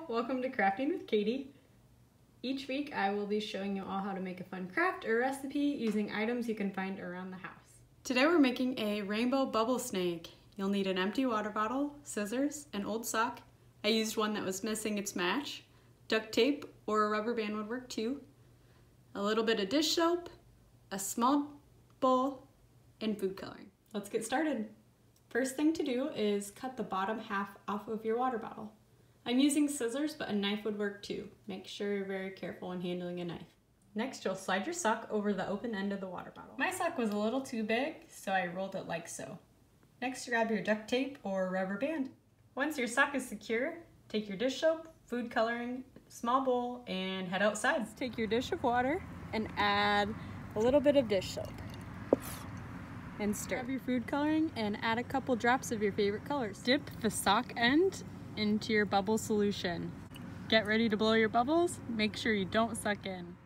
welcome to Crafting with Katie. Each week I will be showing you all how to make a fun craft or recipe using items you can find around the house. Today we're making a rainbow bubble snake. You'll need an empty water bottle, scissors, an old sock. I used one that was missing its match. Duct tape or a rubber band would work too. A little bit of dish soap, a small bowl, and food coloring. Let's get started. First thing to do is cut the bottom half off of your water bottle. I'm using scissors, but a knife would work too. Make sure you're very careful when handling a knife. Next, you'll slide your sock over the open end of the water bottle. My sock was a little too big, so I rolled it like so. Next, grab your duct tape or rubber band. Once your sock is secure, take your dish soap, food coloring, small bowl, and head outside. Take your dish of water and add a little bit of dish soap. And stir. Grab your food coloring and add a couple drops of your favorite colors. Dip the sock end into your bubble solution. Get ready to blow your bubbles. Make sure you don't suck in.